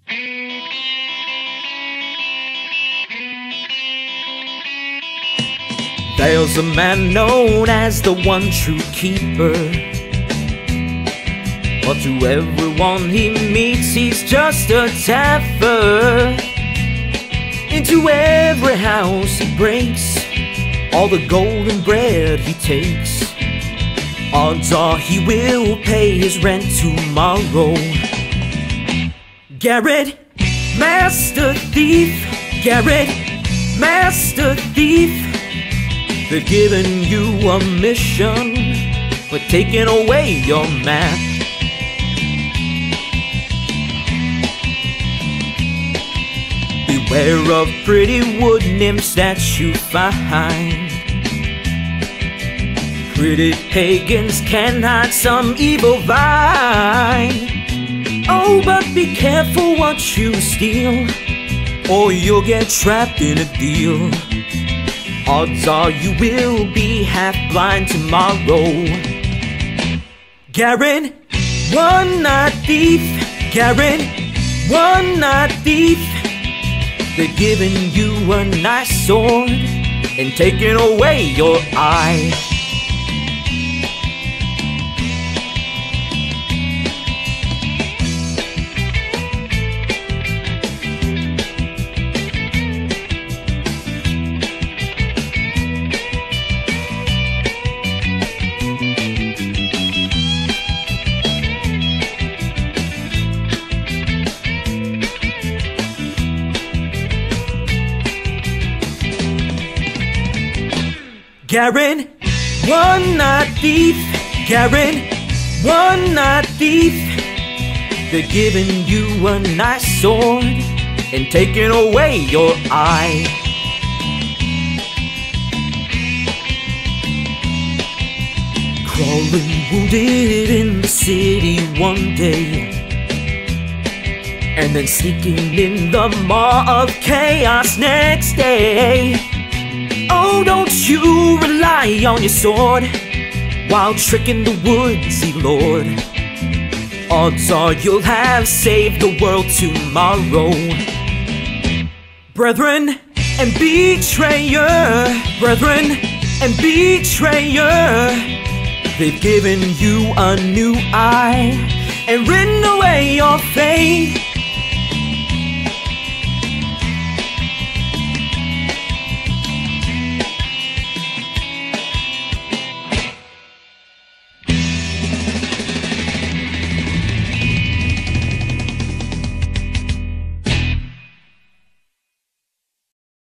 There's a man known as the one true keeper, but to everyone he meets he's just a taffer. Into every house he breaks, all the golden bread he takes. Odds are he will pay his rent tomorrow. Garrett, master thief. Garrett, master thief. They've given you a mission, but taking away your map. Beware of pretty wood nymphs that you find. Pretty pagans can hide some evil vine. Oh, but be careful what you steal, or you'll get trapped in a deal. Odds are you will be half blind tomorrow. Garrett, one-night thief. Garrett, one-night thief. They're giving you a nice sword and taking away your eye. Garrett, one-night thief. Garrett, one-night thief. They're giving you a nice sword and taking away your eye. Crawling wounded in the city one day, and then sneaking in the Maw of Chaos next day. Oh, don't you rely on your sword while tricking the Woodsie Lord. Odds are you'll have saved the world tomorrow. Brethren and betrayer, brethren and betrayer, they've given you a new eye and written away your fate.